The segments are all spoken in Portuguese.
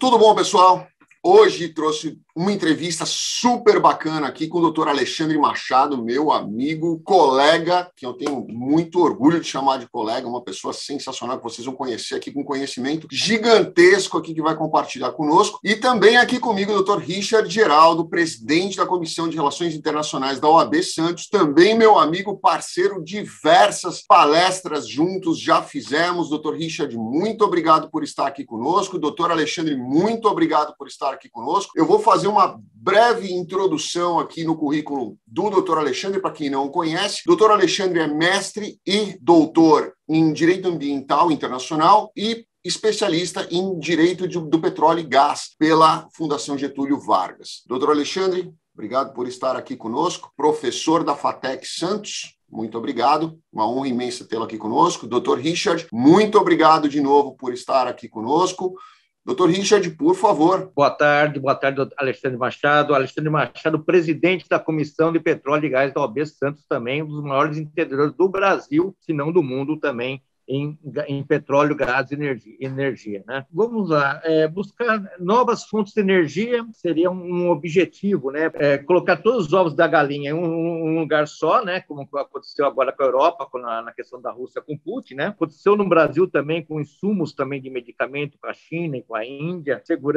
Tudo bom, pessoal? Hoje trouxe uma entrevista super bacana aqui com o Dr. Alexandre Machado, meu amigo, colega, que eu tenho muito orgulho de chamar de colega, uma pessoa sensacional que vocês vão conhecer aqui com conhecimento gigantesco aqui que vai compartilhar conosco. E também aqui comigo o Dr. Richard Geraldo, presidente da Comissão de Relações Internacionais da OAB Santos, também meu amigo, parceiro, diversas palestras juntos já fizemos. Dr. Richard, muito obrigado por estar aqui conosco. Dr. Alexandre, muito obrigado por estar aqui conosco. Eu vou fazer uma breve introdução aqui no currículo do Dr. Alexandre, para quem não o conhece. Dr. Alexandre é mestre e doutor em Direito Ambiental Internacional e especialista em Direito do Petróleo e Gás pela Fundação Getúlio Vargas. Dr. Alexandre, obrigado por estar aqui conosco. Professor da FATEC Santos, muito obrigado. Uma honra imensa tê-lo aqui conosco. Dr. Richard, muito obrigado de novo por estar aqui conosco. Doutor Richard, por favor. Boa tarde, Alexandre Machado. Alexandre Machado, presidente da Comissão de Petróleo e Gás da OAB Santos, também um dos maiores entendedores do Brasil, se não do mundo também, em petróleo, gás e energia, né? Vamos lá, buscar novas fontes de energia seria um objetivo, né? Colocar todos os ovos da galinha em um lugar só, né? Como aconteceu agora com a Europa, na questão da Rússia com Putin, né? Aconteceu no Brasil também com insumos também de medicamento com a China e com a Índia.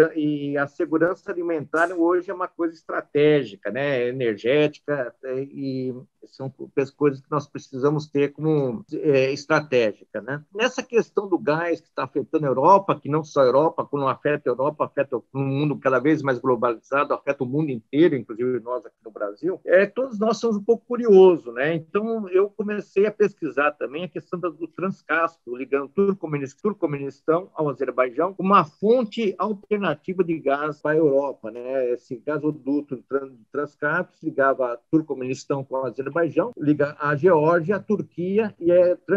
E a segurança alimentar hoje é uma coisa estratégica, né? Energética, e são coisas que nós precisamos ter como estratégica, né? Nessa questão do gás que está afetando a Europa, que não só a Europa, quando afeta a Europa, afeta um mundo cada vez mais globalizado, afeta o mundo inteiro, inclusive nós aqui no Brasil, todos nós somos um pouco curiosos, né? Então, eu comecei a pesquisar também a questão do Transcáspio, ligando Turcomenistão ao Azerbaijão, uma fonte alternativa de gás para a Europa, né? Esse gasoduto Transcáspio ligava a Turcomenistão com o Azerbaijão, liga a Geórgia, a Turquia e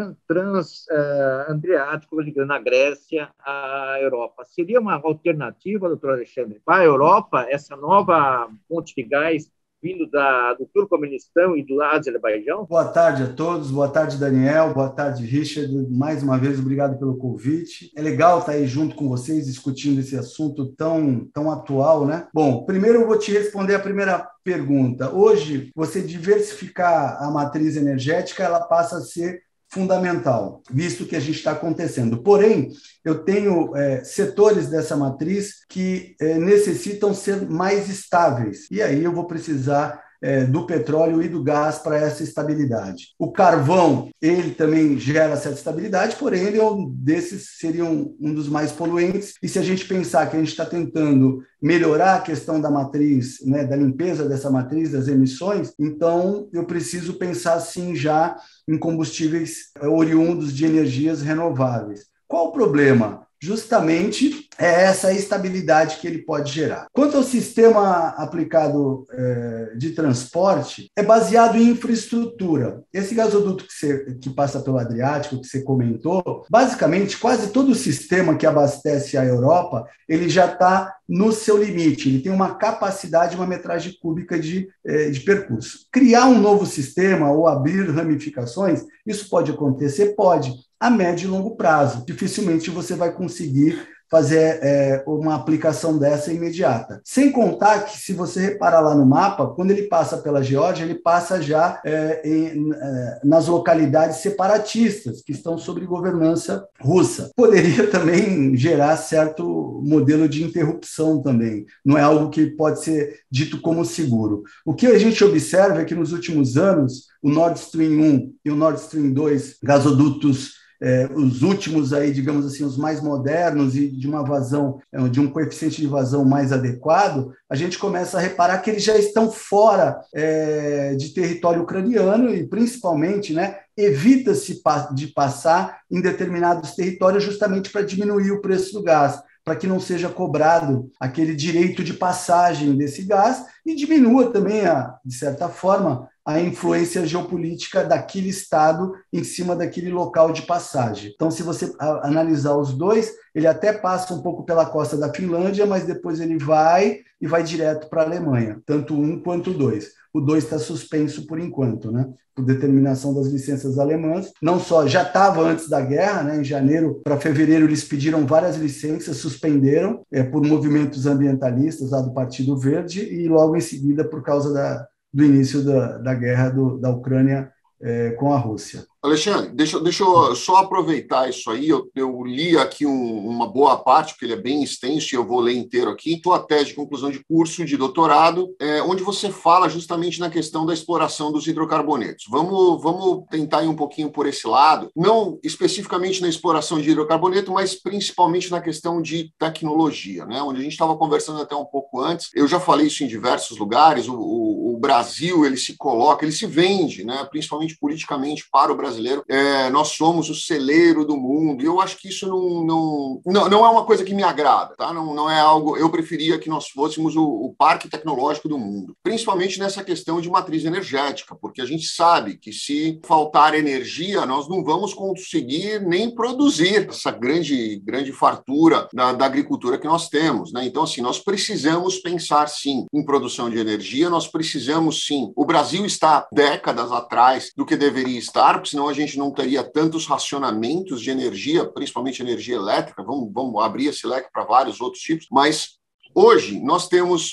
Adriático, ligando a Grécia à Europa. Seria uma alternativa, doutor Alexandre, para a Europa, essa nova fonte de gás vindo do Turcomenistão e do Azerbaijão? Boa tarde a todos, boa tarde, Daniel, boa tarde, Richard. Mais uma vez, obrigado pelo convite. É legal estar aí junto com vocês, discutindo esse assunto tão atual, né? Bom, primeiro eu vou te responder a primeira pergunta. Hoje, você diversificar a matriz energética, ela passa a ser fundamental, visto que a gente está acontecendo. Porém, eu tenho setores dessa matriz que necessitam ser mais estáveis, e aí eu vou precisar do petróleo e do gás para essa estabilidade. O carvão, ele também gera certa estabilidade, porém ele seria um dos mais poluentes, e se a gente pensar que a gente está tentando melhorar a questão da matriz, né, da limpeza dessa matriz, das emissões, então eu preciso pensar sim já em combustíveis oriundos de energias renováveis. Qual o problema? Justamente é essa estabilidade que ele pode gerar. Quanto ao sistema aplicado de transporte, é baseado em infraestrutura. Esse gasoduto que passa pelo Adriático, que você comentou, basicamente quase todo o sistema que abastece a Europa, ele já está no seu limite, ele tem uma capacidade, uma metragem cúbica de percurso. Criar um novo sistema ou abrir ramificações, isso pode acontecer? Pode, a médio e longo prazo. Dificilmente você vai conseguir fazer uma aplicação dessa imediata. Sem contar que, se você reparar lá no mapa, quando ele passa pela Geórgia, ele passa já nas localidades separatistas, que estão sob governança russa. Poderia também gerar certo modelo de interrupção também. Não é algo que pode ser dito como seguro. O que a gente observa é que, nos últimos anos, o Nord Stream 1 e o Nord Stream 2, gasodutos os últimos aí, digamos assim, os mais modernos e de uma vazão, de um coeficiente de vazão mais adequado, a gente começa a reparar que eles já estão fora de território ucraniano e, principalmente, né, evita-se de passar em determinados territórios justamente para diminuir o preço do gás, para que não seja cobrado aquele direito de passagem desse gás e diminua também, de certa forma, a influência geopolítica daquele estado em cima daquele local de passagem. Então, se você analisar os dois, ele até passa um pouco pela costa da Finlândia, mas depois ele vai direto para a Alemanha, tanto um quanto o dois. O 2 está suspenso por enquanto, né? Por determinação das licenças alemãs. Não só, já estava antes da guerra, né? Em janeiro para fevereiro eles pediram várias licenças, suspenderam por movimentos ambientalistas lá do Partido Verde e logo em seguida por causa do início da guerra da Ucrânia com a Rússia. Alexandre, deixa eu só aproveitar isso aí. Eu li aqui uma boa parte, porque ele é bem extenso e eu vou ler inteiro aqui. Tua tese de conclusão de curso de doutorado, onde você fala justamente na questão da exploração dos hidrocarbonetos. Vamos tentar ir um pouquinho por esse lado, não especificamente na exploração de hidrocarboneto, mas principalmente na questão de tecnologia, né? Onde a gente estava conversando até um pouco antes. Eu já falei isso em diversos lugares. O Brasil, ele se vende, né? Principalmente politicamente para o brasileiro. Nós somos o celeiro do mundo, e eu acho que isso não é uma coisa que me agrada, tá? Não é algo. Eu preferia que nós fôssemos o parque tecnológico do mundo, principalmente nessa questão de matriz energética, porque a gente sabe que se faltar energia, nós não vamos conseguir nem produzir essa grande fartura da agricultura que nós temos, né? Então, assim, nós precisamos pensar, sim, em produção de energia, nós precisamos, sim. O Brasil está décadas atrás do que deveria estar, porque senão a gente não teria tantos racionamentos de energia, principalmente energia elétrica. Vamos abrir esse leque para vários outros tipos, mas hoje, nós temos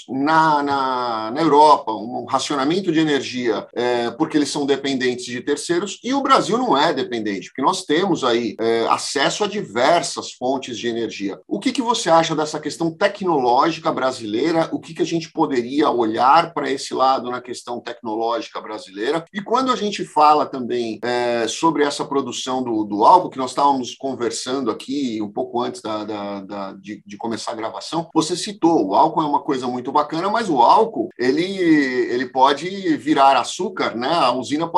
na Europa um racionamento de energia porque eles são dependentes de terceiros, e o Brasil não é dependente, porque nós temos aí acesso a diversas fontes de energia. O que você acha dessa questão tecnológica brasileira? O que a gente poderia olhar para esse lado na questão tecnológica brasileira? E quando a gente fala também sobre essa produção do álcool, que nós estávamos conversando aqui um pouco antes de começar a gravação, você citou o álcool é uma coisa muito bacana, mas o álcool ele pode virar açúcar, né? A usina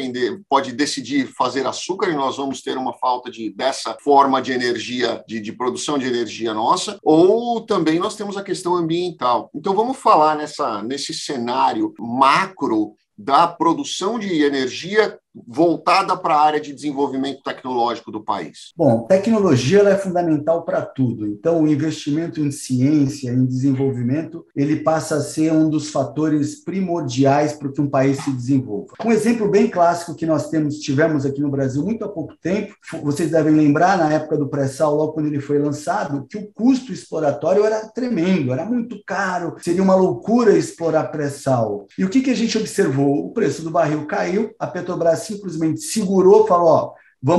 pode decidir fazer açúcar e nós vamos ter uma falta dessa forma de energia, de produção de energia nossa, ou também nós temos a questão ambiental. Então vamos falar nesse cenário macro da produção de energia voltada para a área de desenvolvimento tecnológico do país? Bom, tecnologia ela é fundamental para tudo. Então, o investimento em ciência, em desenvolvimento, ele passa a ser um dos fatores primordiais para que um país se desenvolva. Um exemplo bem clássico que nós tivemos aqui no Brasil muito há pouco tempo, vocês devem lembrar, na época do pré-sal, logo quando ele foi lançado, que o custo exploratório era tremendo, era muito caro, seria uma loucura explorar pré-sal. E o que a gente observou? O preço do barril caiu, a Petrobras simplesmente segurou, falou, ó,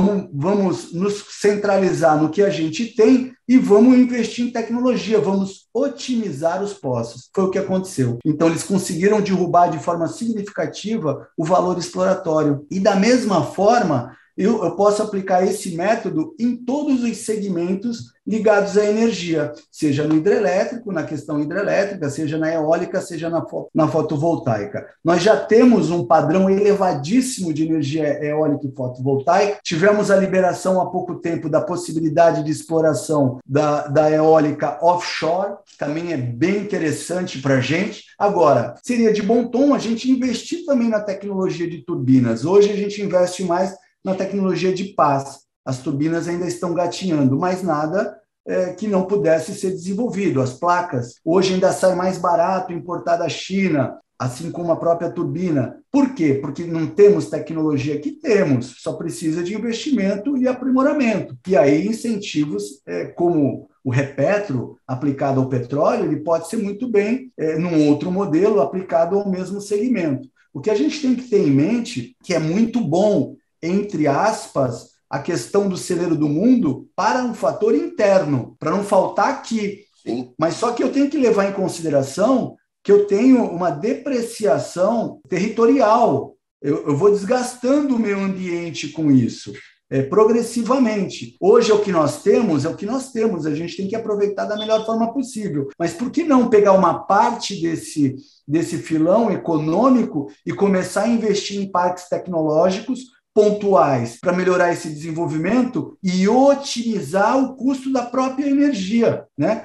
vamos nos centralizar no que a gente tem e vamos investir em tecnologia, vamos otimizar os poços. Foi o que aconteceu. Então, eles conseguiram derrubar de forma significativa o valor exploratório. E, da mesma forma, eu posso aplicar esse método em todos os segmentos ligados à energia, seja no hidrelétrico, na questão hidrelétrica, seja na eólica, seja na fotovoltaica. Nós já temos um padrão elevadíssimo de energia eólica e fotovoltaica. Tivemos a liberação há pouco tempo da possibilidade de exploração da eólica offshore, que também é bem interessante para a gente. Agora, seria de bom tom a gente investir também na tecnologia de turbinas. Hoje a gente investe mais na tecnologia de paz. As turbinas ainda estão gatinhando, mas nada que não pudesse ser desenvolvido. As placas, hoje ainda sai mais barato importar da China, assim como a própria turbina. Por quê? Porque não temos tecnologia que temos, só precisa de investimento e aprimoramento. E aí incentivos como o Repetro, aplicado ao petróleo, ele pode ser muito bem num outro modelo aplicado ao mesmo segmento. O que a gente tem que ter em mente, que é muito bom, entre aspas, a questão do celeiro do mundo para um fator interno, para não faltar aqui. Sim. Mas só que eu tenho que levar em consideração que eu tenho uma depreciação territorial. Eu vou desgastando o meu ambiente com isso, progressivamente. Hoje é o que nós temos, a gente tem que aproveitar da melhor forma possível. Mas por que não pegar uma parte desse filão econômico e começar a investir em parques tecnológicos pontuais para melhorar esse desenvolvimento e otimizar o custo da própria energia, né?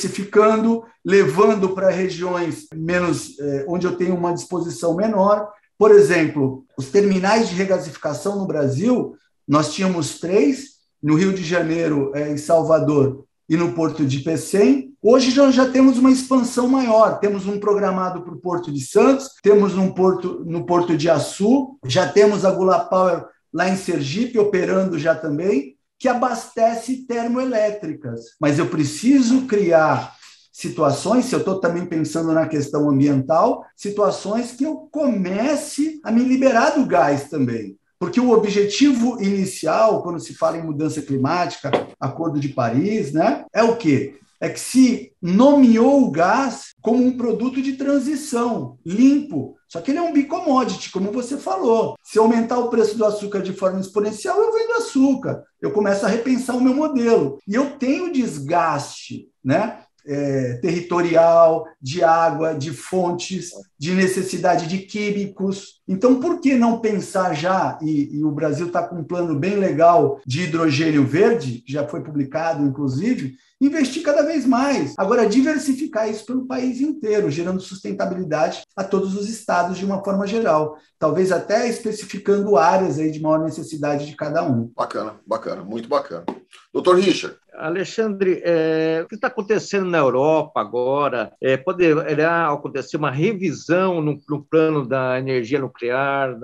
Diversificando, levando para regiões menos onde eu tenho uma disposição menor, Por exemplo, os terminais de regasificação no Brasil, nós tínhamos 3, no Rio de Janeiro, em Salvador e no Porto de Pecém. Hoje nós já temos uma expansão maior, temos um programado para o Porto de Santos, temos no Porto de Açu, já temos a Gula Power lá em Sergipe, operando já também, que abastece termoelétricas. Mas eu preciso criar situações, se eu estou também pensando na questão ambiental, situações que eu comece a me liberar do gás também. Porque o objetivo inicial, quando se fala em mudança climática, Acordo de Paris, né, é o quê? É que se nomeou o gás como um produto de transição, limpo. Só que ele é um bicommodity, como você falou. Se aumentar o preço do açúcar de forma exponencial, eu vendo açúcar. Eu começo a repensar o meu modelo. E eu tenho desgaste, né? Territorial, de água, de fontes, de necessidade de químicos. Então, por que não pensar já, e o Brasil está com um plano bem legal de hidrogênio verde, que já foi publicado, inclusive, investir cada vez mais. Agora, diversificar isso pelo país inteiro, gerando sustentabilidade a todos os estados de uma forma geral. Talvez até especificando áreas aí de maior necessidade de cada um. Bacana, bacana, muito bacana. Doutor Richard. Alexandre, o que está acontecendo na Europa agora? Poderá acontecer uma revisão no plano da energia nuclear,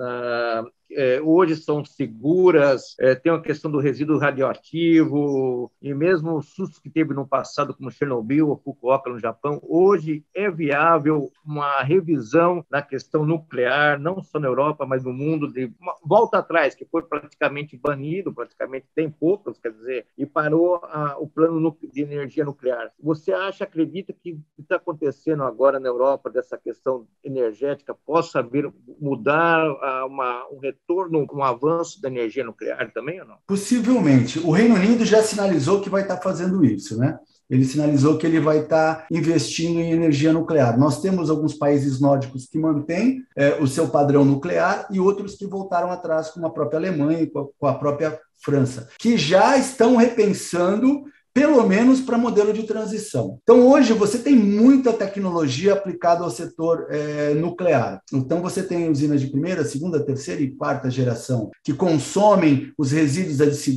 hoje são seguras, tem a questão do resíduo radioativo, e mesmo o susto que teve no passado, como Chernobyl ou Fukuoka no Japão, hoje é viável uma revisão na questão nuclear, não só na Europa, mas no mundo, de uma volta atrás, que foi praticamente banido, praticamente tem poucos, quer dizer, e parou o plano de energia nuclear. Você acredita que o que está acontecendo agora na Europa, dessa questão energética, possa vir mudar um retorno, um avanço da energia nuclear também ou não? Possivelmente. O Reino Unido já sinalizou que vai estar fazendo isso, né? Ele sinalizou que ele vai estar investindo em energia nuclear. Nós temos alguns países nórdicos que mantêm o seu padrão nuclear e outros que voltaram atrás, como a própria Alemanha e com a própria França, que já estão repensando pelo menos para modelo de transição. Então, hoje, você tem muita tecnologia aplicada ao setor nuclear. Então, você tem usinas de primeira, segunda, terceira e quarta geração, que consomem os resíduos,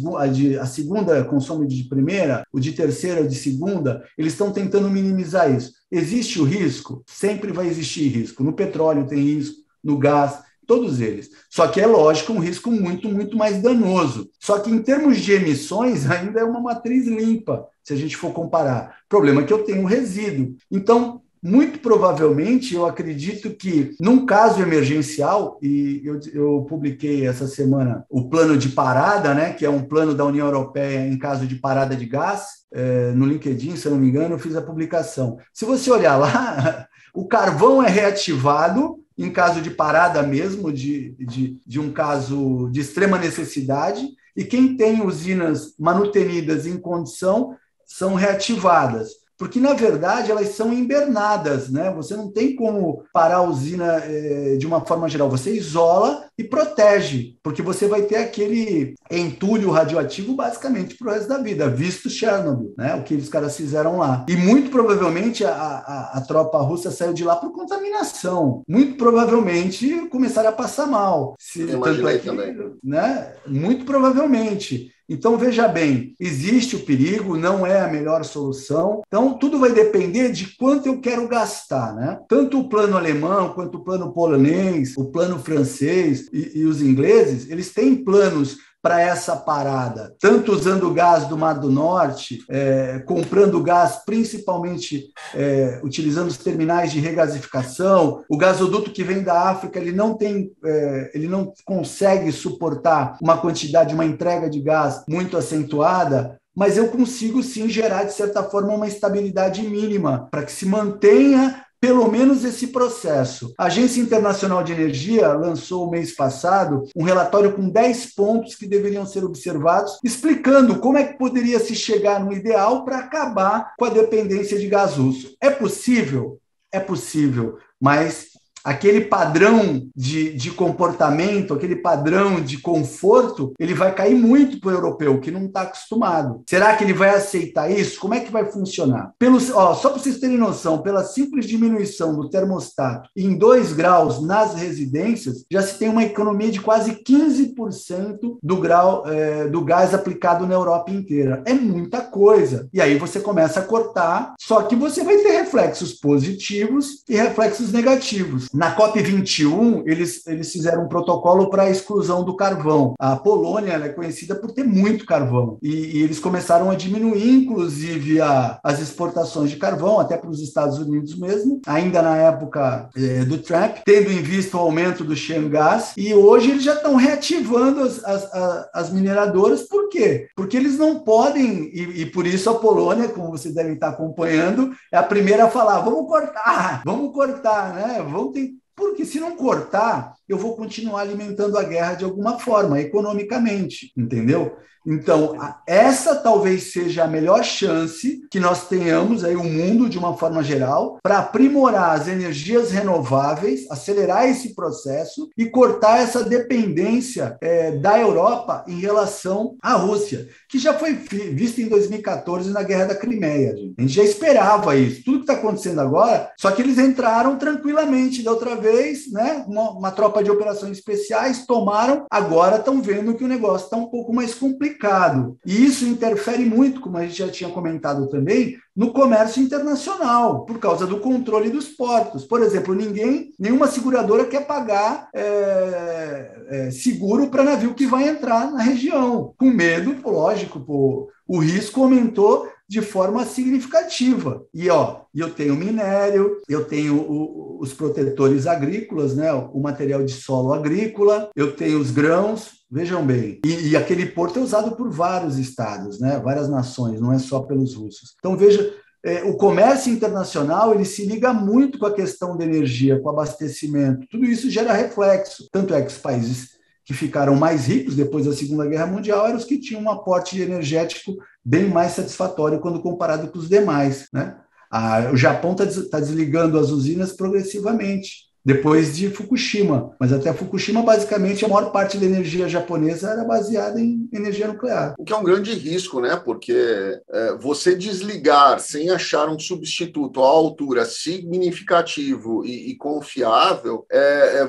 a segunda consome de primeira, o de terceira, o de segunda, eles estão tentando minimizar isso. Existe o risco? Sempre vai existir risco. No petróleo tem risco, no gás, todos eles. Só que é lógico, um risco muito, muito mais danoso. Só que em termos de emissões, ainda é uma matriz limpa, se a gente for comparar. O problema é que eu tenho um resíduo. Então, muito provavelmente, eu acredito que, num caso emergencial, e eu publiquei essa semana o plano de parada, né, que é um plano da União Europeia em caso de parada de gás, no LinkedIn, se eu não me engano, eu fiz a publicação. Se você olhar lá, o carvão é reativado em caso de parada mesmo, de um caso de extrema necessidade, e quem tem usinas manutenidas em condição são reativadas. Porque, na verdade, elas são hibernadas, né? Você não tem como parar a usina de uma forma geral. Você isola e protege, porque você vai ter aquele entulho radioativo basicamente para o resto da vida, visto Chernobyl, né? O que os caras fizeram lá. E muito provavelmente a tropa russa saiu de lá por contaminação. Muito provavelmente começaram a passar mal. Eu imaginei também. Né? Muito provavelmente. Então, veja bem, existe o perigo, não é a melhor solução. Então, tudo vai depender de quanto eu quero gastar, né? Tanto o plano alemão, quanto o plano polonês, o plano francês e os ingleses, eles têm planos para essa parada, tanto usando o gás do Mar do Norte, comprando gás principalmente utilizando os terminais de regasificação. O gasoduto que vem da África, ele não consegue suportar uma entrega de gás muito acentuada, mas eu consigo sim gerar, de certa forma, uma estabilidade mínima para que se mantenha pelo menos esse processo. A Agência Internacional de Energia lançou, o mês passado, um relatório com 10 pontos que deveriam ser observados, explicando como é que poderia se chegar no ideal para acabar com a dependência de gás russo. É possível? É possível, mas aquele padrão de comportamento, aquele padrão de conforto, ele vai cair muito para o europeu, que não está acostumado. Será que ele vai aceitar isso? Como é que vai funcionar? Só para vocês terem noção, pela simples diminuição do termostato em 2 graus nas residências, já se tem uma economia de quase 15% do gás aplicado na Europa inteira. É muita coisa. E aí você começa a cortar, só que você vai ter reflexos positivos e reflexos negativos. Na COP21, eles fizeram um protocolo para a exclusão do carvão. A Polônia ela é conhecida por ter muito carvão. E eles começaram a diminuir, inclusive, as exportações de carvão, até para os Estados Unidos mesmo, ainda na época do Trump, tendo em vista o aumento do shale gas. E hoje eles já estão reativando as mineradoras. Por quê? Porque eles não podem, e por isso a Polônia, como vocês devem estar acompanhando, é a primeira a falar, vamos cortar, né? Porque se não cortar, eu vou continuar alimentando a guerra de alguma forma, economicamente, entendeu? Então, essa talvez seja a melhor chance que nós tenhamos aí, o mundo de uma forma geral, para aprimorar as energias renováveis, acelerar esse processo e cortar essa dependência da Europa em relação à Rússia, que já foi vista em 2014 na Guerra da Crimeia. Gente. A gente já esperava isso. Tudo que está acontecendo agora, só que eles entraram tranquilamente da outra vez, né? Uma tropa de operações especiais, tomaram, agora estão vendo que o negócio está um pouco mais complicado. E isso interfere muito, como a gente já tinha comentado também, no comércio internacional, por causa do controle dos portos. Por exemplo, nenhuma seguradora quer pagar seguro para navio que vai entrar na região, com medo, lógico, o risco aumentou de forma significativa. E eu tenho minério, eu tenho os protetores agrícolas, né, o material de solo agrícola, eu tenho os grãos, vejam bem. E aquele porto é usado por vários estados, né, várias nações, não é só pelos russos. Então, veja, o comércio internacional ele se liga muito com a questão da energia, com o abastecimento. Tudo isso gera reflexo. Tanto é que os países que ficaram mais ricos depois da Segunda Guerra Mundial eram os que tinham um aporte energético bem mais satisfatório quando comparado com os demais, né? O Japão está desligando as usinas progressivamente, depois de Fukushima. Mas até Fukushima, basicamente, a maior parte da energia japonesa era baseada em energia nuclear. O que é um grande risco, né? Porque você desligar sem achar um substituto à altura significativo e confiável é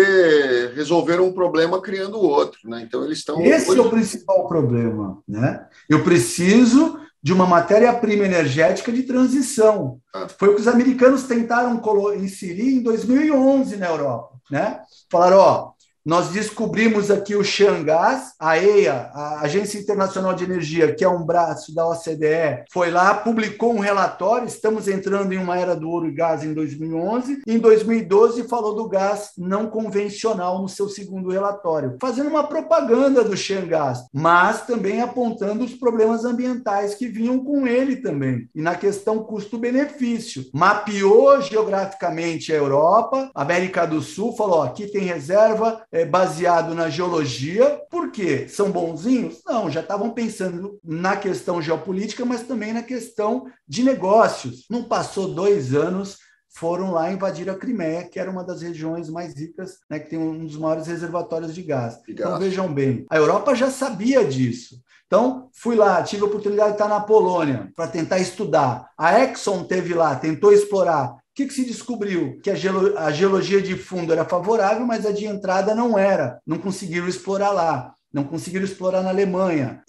você resolver um problema criando outro, né? Então, eles estão... Esse é o principal problema, né? Eu preciso de uma matéria-prima energética de transição. Foi o que os americanos tentaram inserir em 2011 na Europa, né? Falaram, nós descobrimos aqui o shale gas, a AEA, a Agência Internacional de Energia, que é um braço da OCDE, foi lá, publicou um relatório, estamos entrando em uma era do ouro e gás em 2011, em 2012 falou do gás não convencional no seu segundo relatório, fazendo uma propaganda do shale gas, mas também apontando os problemas ambientais que vinham com ele também, e na questão custo-benefício. Mapeou geograficamente a Europa, América do Sul, falou, aqui tem reserva, baseado na geologia. Por quê? São bonzinhos? Não, já estavam pensando na questão geopolítica, mas também na questão de negócios. Não passou 2 anos, foram lá invadir a Crimeia, que era uma das regiões mais ricas, né, que tem um dos maiores reservatórios de gás. Então, vejam bem, a Europa já sabia disso. Então, fui lá, tive a oportunidade de estar na Polônia para tentar estudar. A Exxon teve lá, tentou explorar. O que se descobriu? Que a geologia de fundo era favorável, mas a de entrada não era. Não conseguiram explorar lá. Não conseguiram explorar na Alemanha.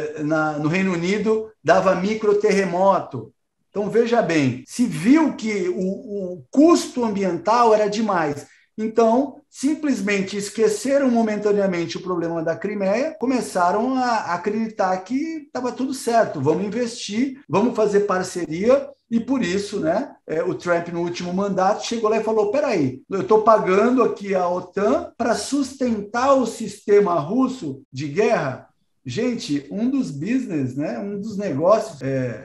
No Reino Unido, dava microterremoto. Então, veja bem, se viu que o custo ambiental era demais. Então, simplesmente esqueceram momentaneamente o problema da Crimeia, começaram a acreditar que estava tudo certo, vamos investir, vamos fazer parceria, e por isso, né, o Trump, no último mandato, chegou lá e falou, peraí, eu estou pagando aqui a OTAN para sustentar o sistema russo de guerra. Gente, um dos business, né, um dos negócios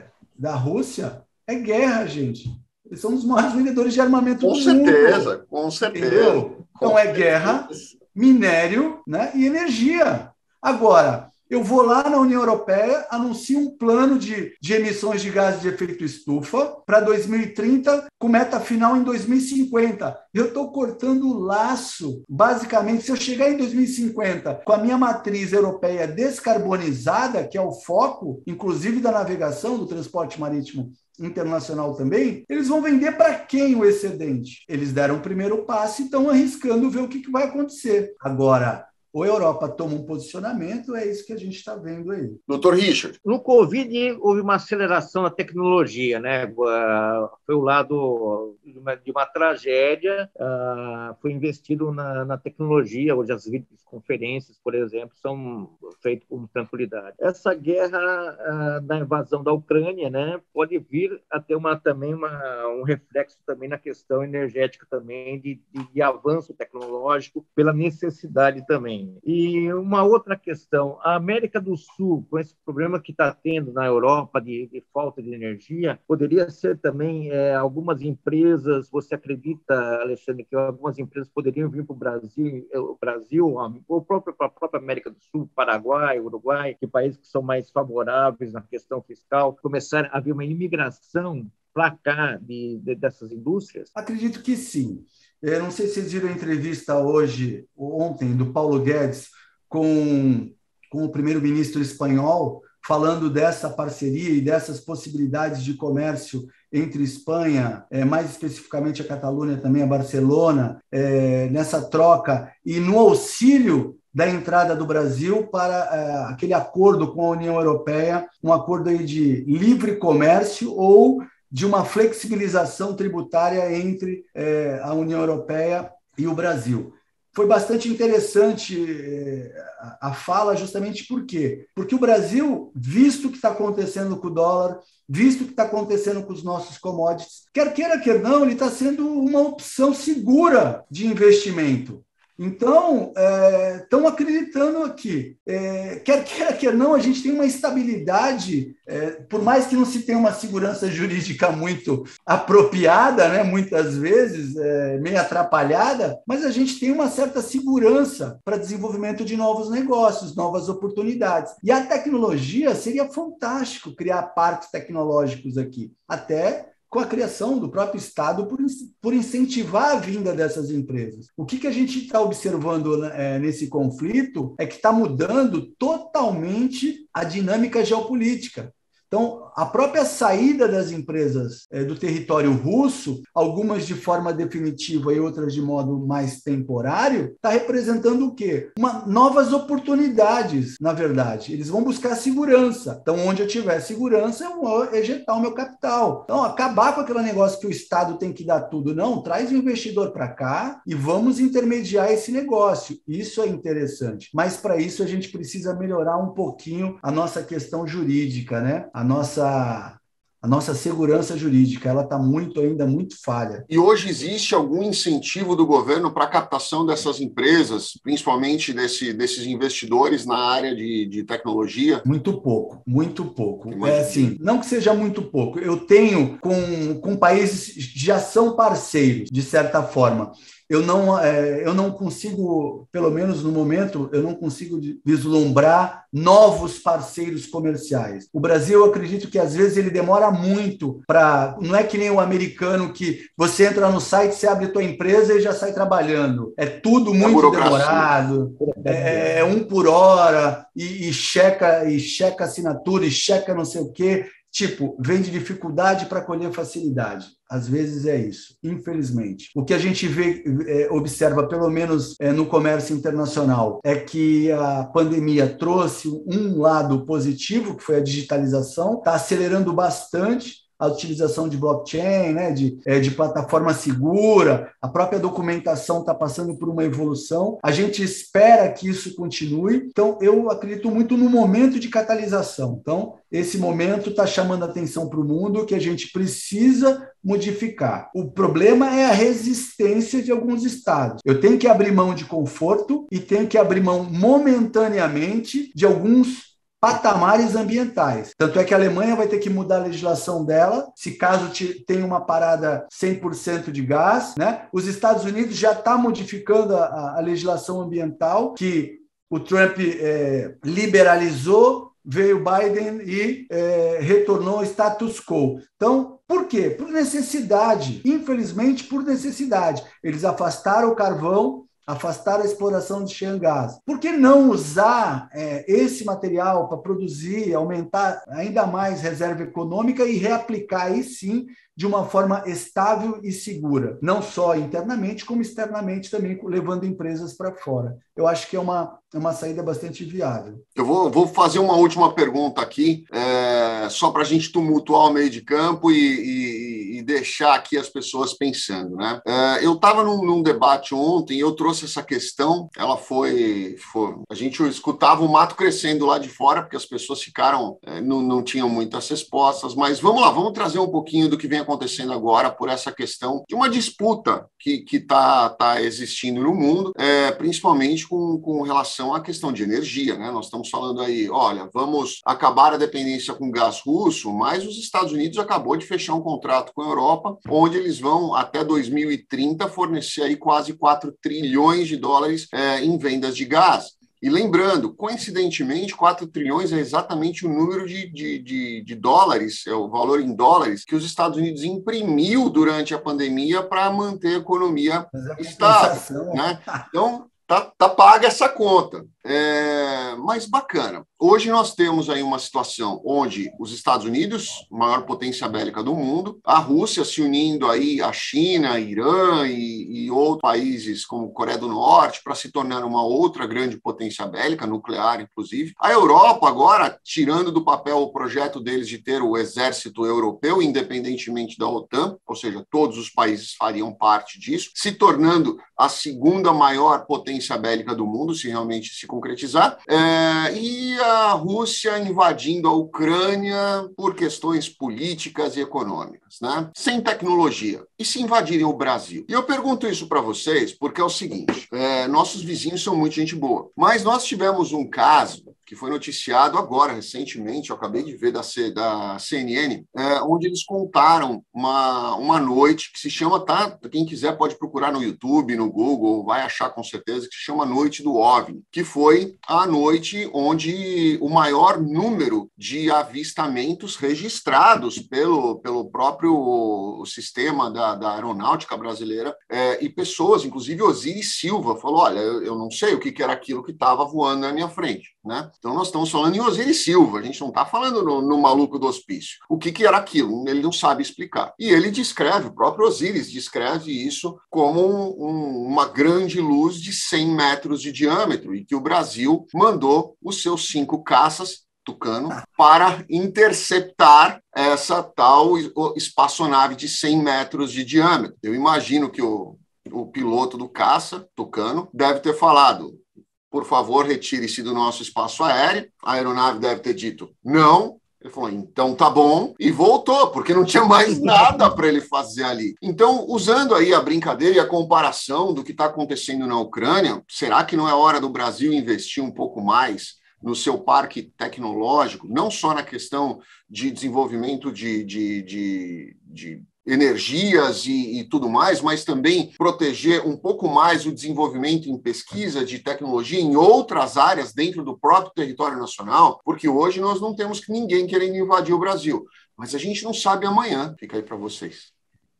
da Rússia é guerra, gente. Eles são os maiores vendedores de armamento do mundo. Com certeza. Entendeu? Então, é guerra, minério, né, e energia. Agora, Eu vou lá na União Europeia, anuncio um plano de emissões de gases de efeito estufa para 2030, com meta final em 2050. Eu estou cortando o laço. Basicamente, se eu chegar em 2050 com a minha matriz europeia descarbonizada, que é o foco, inclusive da navegação, do transporte marítimo internacional também, eles vão vender para quem o excedente? Eles deram o primeiro passo e estão arriscando ver o que vai acontecer. Agora, ou a Europa toma um posicionamento, é isso que a gente está vendo aí. Doutor Richard. No Covid, houve uma aceleração da tecnologia, né? Foi o lado de uma tragédia, foi investido na tecnologia. Hoje as videoconferências, por exemplo, são feitas com tranquilidade. Essa guerra da invasão da Ucrânia, né, pode vir a ter também um reflexo também na questão energética também, de avanço tecnológico, pela necessidade também. E uma outra questão, a América do Sul, com esse problema que está tendo na Europa de falta de energia, poderia ser também algumas empresas, você acredita, Alexandre, que algumas empresas poderiam vir para o Brasil, ou para a própria América do Sul, Paraguai, Uruguai, que países que são mais favoráveis na questão fiscal, começar a haver uma imigração para cá dessas indústrias? Acredito que sim. Eu não sei se vocês viram a entrevista ontem, do Paulo Guedes com o primeiro-ministro espanhol, falando dessa parceria e dessas possibilidades de comércio entre Espanha, mais especificamente a Catalunha, também a Barcelona, nessa troca e no auxílio da entrada do Brasil para aquele acordo com a União Europeia, um acordo aí de livre comércio ou de uma flexibilização tributária entre a União Europeia e o Brasil. Foi bastante interessante a fala, justamente por quê? Porque o Brasil, visto o que está acontecendo com o dólar, visto o que está acontecendo com os nossos commodities, quer queira, quer não, ele está sendo uma opção segura de investimento. Então, estão acreditando aqui. Quer queira, quer não, a gente tem uma estabilidade, por mais que não se tenha uma segurança jurídica muito apropriada, né, muitas vezes, meio atrapalhada, mas a gente tem uma certa segurança para desenvolvimento de novos negócios, novas oportunidades. E a tecnologia seria fantástico criar parques tecnológicos aqui, até com a criação do próprio Estado por incentivar a vinda dessas empresas. O que a gente está observando nesse conflito é que está mudando totalmente a dinâmica geopolítica. Então, a própria saída das empresas do território russo, algumas de forma definitiva e outras de modo mais temporário, está representando o quê? Novas oportunidades, na verdade. Eles vão buscar segurança. Então, onde eu tiver segurança, eu vou ejetar o meu capital. Então, acabar com aquele negócio que o Estado tem que dar tudo. Não, traz o investidor para cá e vamos intermediar esse negócio. Isso é interessante. Mas, para isso, a gente precisa melhorar um pouquinho a nossa questão jurídica, né? A nossa segurança jurídica, ela está ainda muito falha. E hoje existe algum incentivo do governo para a captação dessas empresas, principalmente desses investidores na área de tecnologia? Muito pouco, muito pouco. Assim, não que seja muito pouco. Eu tenho com países que já são parceiros, de certa forma. Eu não consigo, pelo menos no momento, eu não consigo vislumbrar novos parceiros comerciais. O Brasil, eu acredito que às vezes ele demora muito para... Não é que nem o americano que você entra no site, você abre a tua empresa e já sai trabalhando. É tudo muito demorado, é um por hora, e checa assinatura, e checa não sei o quê. Tipo, vem de dificuldade para colher facilidade. Às vezes é isso, infelizmente. O que a gente observa, pelo menos no comércio internacional, é que a pandemia trouxe um lado positivo, que foi a digitalização, está acelerando bastante a utilização de blockchain, né, de plataforma segura, a própria documentação está passando por uma evolução. A gente espera que isso continue. Então, eu acredito muito no momento de catalisação. Então, esse momento está chamando a atenção para o mundo que a gente precisa modificar. O problema é a resistência de alguns estados. Eu tenho que abrir mão de conforto e tenho que abrir mão momentaneamente de alguns patamares ambientais. Tanto é que a Alemanha vai ter que mudar a legislação dela, se caso tenha uma parada 100% de gás, né? Os Estados Unidos já estão modificando a legislação ambiental, que o Trump liberalizou, veio Biden e retornou ao status quo. Então, por quê? Por necessidade, infelizmente por necessidade. Eles afastaram o carvão, afastaram a exploração de shale gas. Por que não usar esse material para produzir, aumentar ainda mais reserva econômica e reaplicar aí sim de uma forma estável e segura, não só internamente, como externamente também, levando empresas para fora. Eu acho que é uma saída bastante viável. Eu vou fazer uma última pergunta aqui, só para a gente tumultuar o meio de campo e deixar aqui as pessoas pensando, né? Eu estava num debate ontem e eu trouxe essa questão, ela foi... A gente escutava o mato crescendo lá de fora, porque as pessoas ficaram... não tinham muitas respostas, mas vamos lá, vamos trazer um pouquinho do que vem acontecendo agora por essa questão de uma disputa que está existindo no mundo, principalmente com relação à questão de energia, né? Nós estamos falando aí, olha, vamos acabar a dependência com gás russo, mas os Estados Unidos acabou de fechar um contrato com a Europa, onde eles vão, até 2030, fornecer aí quase 4 trilhões de dólares em vendas de gás. E lembrando, coincidentemente, 4 trilhões é exatamente o número de dólares, é o valor em dólares que os Estados Unidos imprimiu durante a pandemia para manter a economia estável, né? Então, tá paga essa conta. Mas bacana. Hoje nós temos aí uma situação onde os Estados Unidos, maior potência bélica do mundo, a Rússia se unindo aí à China, Irã e outros países como Coreia do Norte para se tornar uma outra grande potência bélica, nuclear inclusive. A Europa agora, tirando do papel o projeto deles de ter o exército europeu, independentemente da OTAN, ou seja, todos os países fariam parte disso, se tornando a segunda maior potência bélica do mundo, se realmente se concretizar, e a Rússia invadindo a Ucrânia por questões políticas e econômicas, né? Sem tecnologia. E se invadirem o Brasil? E eu pergunto isso para vocês porque é o seguinte, nossos vizinhos são muito gente boa, mas nós tivemos um caso que foi noticiado agora, recentemente, eu acabei de ver da CNN, onde eles contaram uma noite que se chama, quem quiser pode procurar no YouTube, no Google, vai achar com certeza, que se chama Noite do OVNI, que foi a noite onde o maior número de avistamentos registrados pelo próprio sistema da aeronáutica brasileira e pessoas, inclusive Osiris Silva, falou, olha, eu não sei o que era aquilo que estava voando na minha frente, né? Então, nós estamos falando em Osiris Silva, a gente não está falando no maluco do hospício. O que era aquilo? Ele não sabe explicar. E ele descreve, o próprio Osiris descreve isso como uma grande luz de 100 metros de diâmetro e que o Brasil mandou os seus 5 caças Tucano para interceptar essa tal espaçonave de 100 metros de diâmetro. Eu imagino que o piloto do caça, Tucano, deve ter falado: por favor, retire-se do nosso espaço aéreo. A aeronave deve ter dito não. Ele falou, então tá bom, e voltou, porque não tinha mais nada para ele fazer ali. Então, usando aí a brincadeira e a comparação do que está acontecendo na Ucrânia, será que não é hora do Brasil investir um pouco mais no seu parque tecnológico, não só na questão de desenvolvimento de energias e tudo mais, mas também proteger um pouco mais o desenvolvimento em pesquisa de tecnologia em outras áreas dentro do próprio território nacional, porque hoje nós não temos ninguém querendo invadir o Brasil, mas a gente não sabe amanhã. Fica aí para vocês.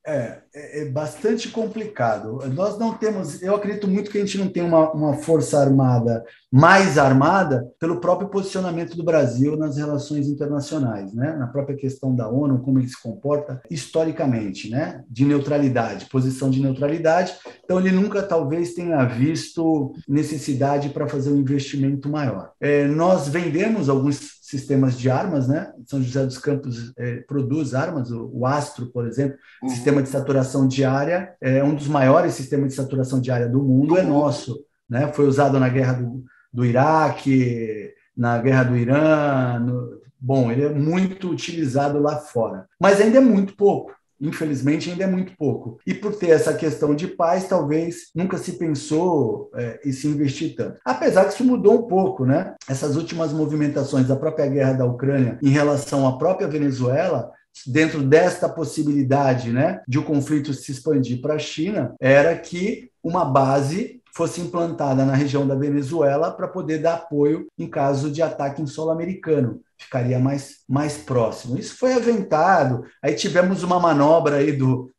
É bastante complicado. Nós não temos, eu acredito muito que a gente não tem uma força armada mais armada pelo próprio posicionamento do Brasil nas relações internacionais, né? Na própria questão da ONU, como ele se comporta historicamente, né? De neutralidade, posição de neutralidade. Então, ele nunca, talvez, tenha visto necessidade para fazer um investimento maior. Nós vendemos alguns sistemas de armas, né? São José dos Campos produz armas, o Astro, por exemplo, sistema de saturação diária, é um dos maiores sistemas de saturação diária do mundo, é nosso, né? Foi usado na guerra do Iraque, na guerra do Irã, bom, ele é muito utilizado lá fora, mas ainda é muito pouco. Infelizmente, ainda é muito pouco. E por ter essa questão de paz, talvez nunca se pensou em se investir tanto. Apesar que isso mudou um pouco, né? Essas últimas movimentações da própria guerra da Ucrânia em relação à própria Venezuela, dentro desta possibilidade, né, de o conflito se expandir para a China, era que uma base fosse implantada na região da Venezuela para poder dar apoio em caso de ataque em solo americano. Ficaria mais próximo. Isso foi aventado. Aí tivemos uma manobra aí do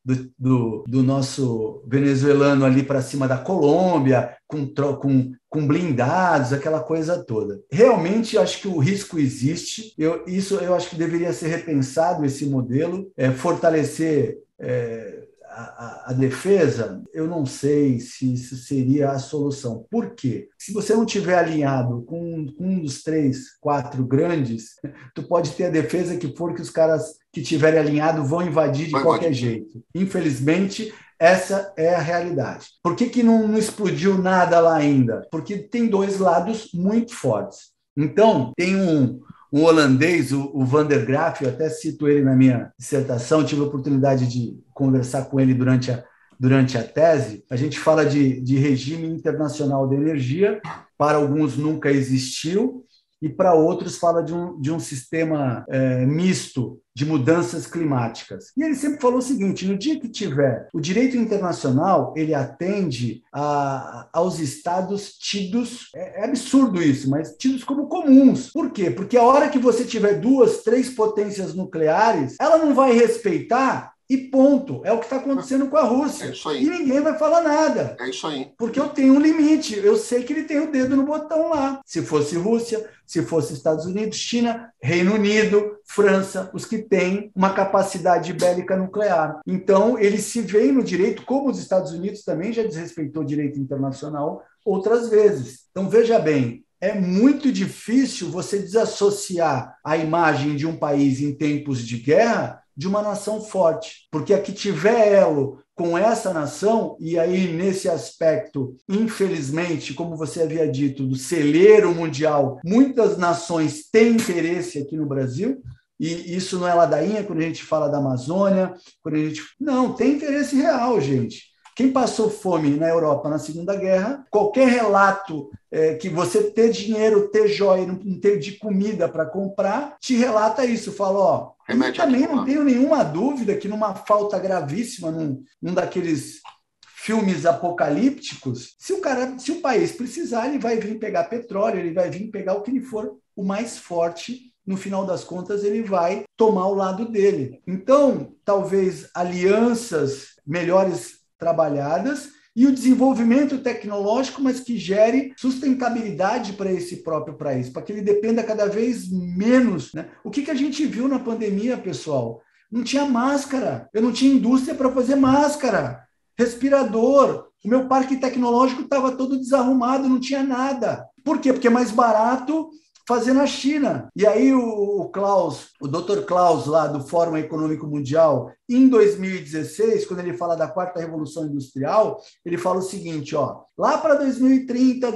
nosso venezuelano ali para cima da Colômbia, com blindados, aquela coisa toda. Realmente, acho que o risco existe. Eu acho que deveria ser repensado esse modelo, fortalecer a defesa. Eu não sei se isso seria a solução. Por quê? Se você não tiver alinhado com um dos 3, 4 grandes, tu pode ter a defesa que for, que os caras que tiverem alinhado vão invadir de qualquer jeito. Infelizmente, essa é a realidade. Por que não explodiu nada lá ainda? Porque tem 2 lados muito fortes. Então, tem um holandês, o Van der Graaf, eu até cito ele na minha dissertação, tive a oportunidade de conversar com ele durante a tese. A gente fala de regime internacional de energia, para alguns nunca existiu, e para outros fala de um sistema misto de mudanças climáticas. E ele sempre falou o seguinte: no dia que tiver o direito internacional, ele atende aos estados tidos, é absurdo isso, mas tidos como comuns. Por quê? Porque a hora que você tiver 2, 3 potências nucleares, ela não vai respeitar. E ponto. É o que está acontecendo com a Rússia. É isso aí. E ninguém vai falar nada. É isso aí. Porque eu tenho um limite. Eu sei que ele tem o dedo no botão lá. Se fosse Rússia, se fosse Estados Unidos, China, Reino Unido, França, os que têm uma capacidade bélica nuclear. Então, eles se veem no direito, como os Estados Unidos também já desrespeitou o direito internacional outras vezes. Então, veja bem, é muito difícil você desassociar a imagem de um país em tempos de guerra de uma nação forte, porque a que tiver elo com essa nação, e aí nesse aspecto, infelizmente, como você havia dito, do celeiro mundial, muitas nações têm interesse aqui no Brasil, e isso não é ladainha quando a gente fala da Amazônia, não, tem interesse real, gente. Quem passou fome na Europa na Segunda Guerra, qualquer relato que você ter dinheiro, ter joia, não ter de comida para comprar, te relata isso. Fala, eu também não tenho nenhuma dúvida que numa falta gravíssima, num daqueles filmes apocalípticos, se o país precisar, ele vai vir pegar petróleo, ele vai vir pegar o que ele for o mais forte. No final das contas, ele vai tomar o lado dele. Então, talvez alianças melhores trabalhadas e o desenvolvimento tecnológico, mas que gere sustentabilidade para esse próprio país, para que ele dependa cada vez menos, né? O que a gente viu na pandemia, pessoal? Não tinha máscara, eu não tinha indústria para fazer máscara, respirador, o meu parque tecnológico estava todo desarrumado, não tinha nada. Por quê? Porque é mais barato fazer na China. E aí o Dr. Klaus, lá do Fórum Econômico Mundial, em 2016, quando ele fala da quarta revolução industrial, ele fala o seguinte, lá para 2030,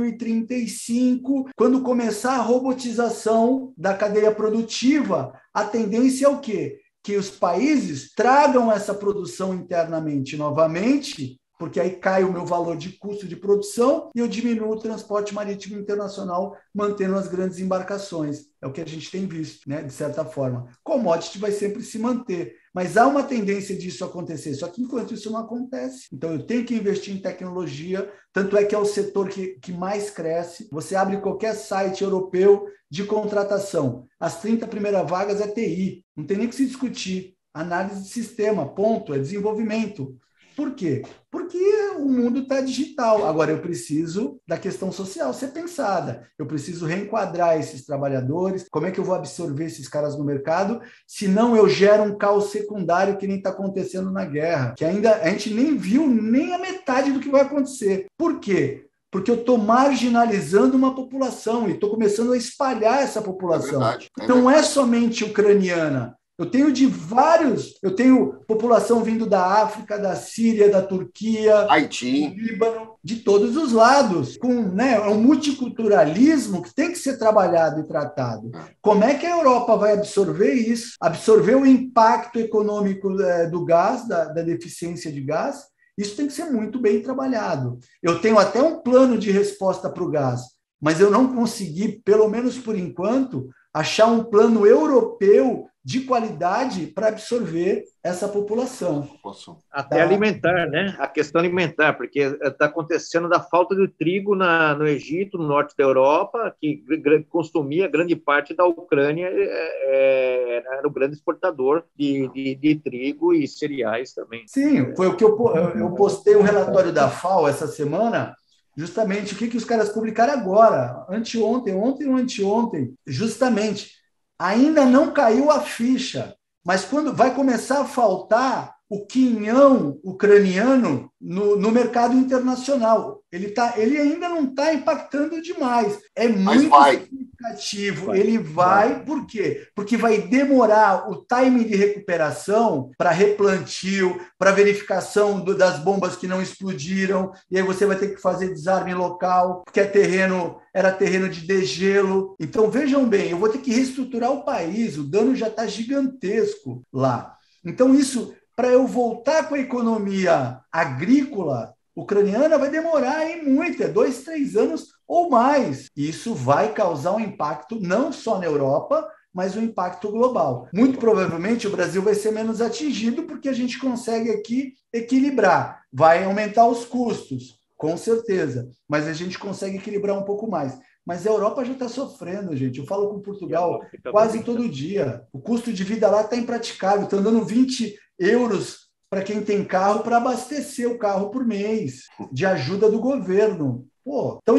2035, quando começar a robotização da cadeia produtiva, a tendência é o quê? Que os países tragam essa produção internamente novamente, porque aí cai o meu valor de custo de produção e eu diminuo o transporte marítimo internacional, mantendo as grandes embarcações. É o que a gente tem visto, né? De certa forma. Commodity vai sempre se manter, mas há uma tendência disso acontecer, só que enquanto isso não acontece. Então eu tenho que investir em tecnologia, tanto é que é o setor que mais cresce. Você abre qualquer site europeu de contratação, as 30 primeiras vagas é TI, não tem nem que se discutir. Análise de sistema, ponto, é desenvolvimento. Por quê? Porque o mundo está digital. Agora, eu preciso da questão social ser pensada. Eu preciso reenquadrar esses trabalhadores. Como é que eu vou absorver esses caras no mercado? Senão eu gero um caos secundário que nem está acontecendo na guerra, que ainda a gente nem viu nem a metade do que vai acontecer. Por quê? Porque eu estou marginalizando uma população e estou começando a espalhar essa população. Então, não é somente ucraniana. Eu tenho população vindo da África, da Síria, da Turquia, Haiti, do Líbano, de todos os lados, com um multiculturalismo que tem que ser trabalhado e tratado. Como é que a Europa vai absorver isso? Absorver o impacto econômico do gás, da deficiência de gás? Isso tem que ser muito bem trabalhado. Eu tenho até um plano de resposta para o gás, mas eu não consegui, pelo menos por enquanto, achar um plano europeu de qualidade para absorver essa população. Até alimentar, né? A questão alimentar, porque está acontecendo da falta de trigo no Egito, no norte da Europa, que consumia grande parte da Ucrânia, era o grande exportador de trigo e cereais também. Sim, foi o que eu postei um relatório da FAO essa semana, justamente o que os caras publicaram agora, ontem ou anteontem, justamente. Ainda não caiu a ficha, mas quando vai começar a faltar o quinhão ucraniano no mercado internacional. Ele ainda não está impactando demais. É muito significativo. Ele vai, por quê? Porque vai demorar o timing de recuperação para replantio, para verificação das bombas que não explodiram, e aí você vai ter que fazer desarme local, porque era terreno de degelo. Então, vejam bem, eu vou ter que reestruturar o país, o dano já está gigantesco lá. Então, isso, para eu voltar com a economia agrícola ucraniana, vai demorar aí muito, 2, 3 anos ou mais. E isso vai causar um impacto não só na Europa, mas um impacto global. Muito provavelmente o Brasil vai ser menos atingido, porque a gente consegue aqui equilibrar. Vai aumentar os custos, com certeza, mas a gente consegue equilibrar um pouco mais. Mas a Europa já está sofrendo, gente. Eu falo com Portugal quase todo dia. O custo de vida lá está impraticável. Estão dando 20 euros para quem tem carro para abastecer o carro por mês, de ajuda do governo. Pô, então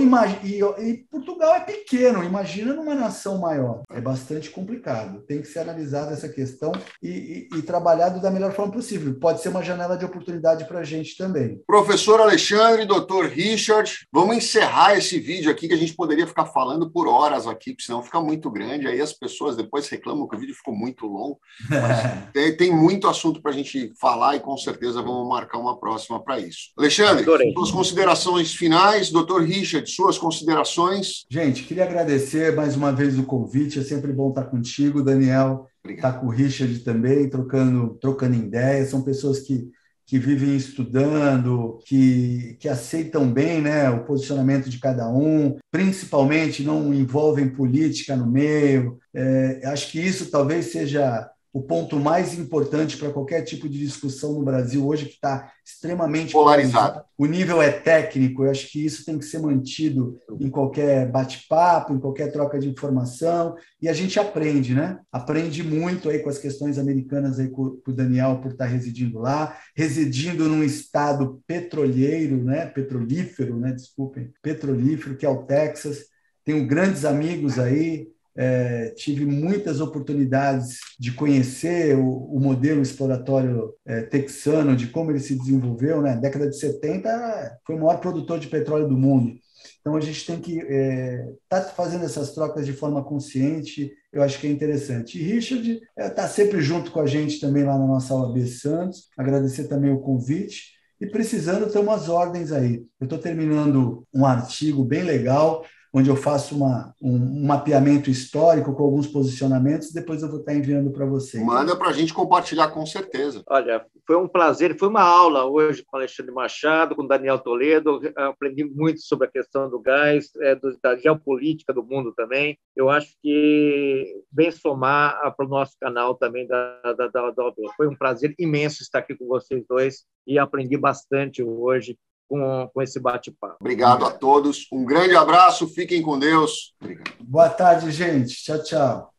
e Portugal é pequeno, imagina numa nação maior. É bastante complicado. Tem que ser analisada essa questão e trabalhado da melhor forma possível. Pode ser uma janela de oportunidade para a gente também. Professor Alexandre, doutor Richard, vamos encerrar esse vídeo aqui, que a gente poderia ficar falando por horas aqui, porque senão fica muito grande, aí as pessoas depois reclamam que o vídeo ficou muito longo. Mas tem muito assunto para a gente falar e com certeza vamos marcar uma próxima para isso. Alexandre, suas considerações finais, doutor Richard, suas considerações. Gente, queria agradecer mais uma vez o convite, é sempre bom estar contigo, Daniel, estar com o Richard também, trocando ideias, são pessoas que vivem estudando, que aceitam bem, né, o posicionamento de cada um, principalmente não envolvem política no meio. Acho que isso talvez seja o ponto mais importante para qualquer tipo de discussão no Brasil hoje, que está extremamente polarizado. O nível é técnico, eu acho que isso tem que ser mantido em qualquer bate-papo, em qualquer troca de informação, e a gente aprende, né? Aprende muito aí com as questões americanas aí com o Daniel por estar residindo lá, residindo num estado petrolífero, né? Petrolífero, que é o Texas. Tenho grandes amigos aí, tive muitas oportunidades de conhecer o modelo exploratório texano, de como ele se desenvolveu, né? Na década de 70 foi o maior produtor de petróleo do mundo. Então a gente tem que estar fazendo essas trocas de forma consciente, eu acho que é interessante. E Richard está sempre junto com a gente também lá na nossa OAB Santos, agradecer também o convite, e precisando ter umas ordens aí. Eu estou terminando um artigo bem legal, onde eu faço um mapeamento histórico com alguns posicionamentos, depois eu vou estar enviando para vocês. Manda para a gente compartilhar, com certeza. Olha, foi um prazer, foi uma aula hoje com o Alexandre Machado, com o Daniel Toledo, eu aprendi muito sobre a questão do gás, da geopolítica do mundo também. Eu acho que vem somar para o nosso canal também da OAB. Foi um prazer imenso estar aqui com vocês dois e aprendi bastante hoje com esse bate-papo. Obrigado a todos. Um grande abraço. Fiquem com Deus. Obrigado. Boa tarde, gente. Tchau, tchau.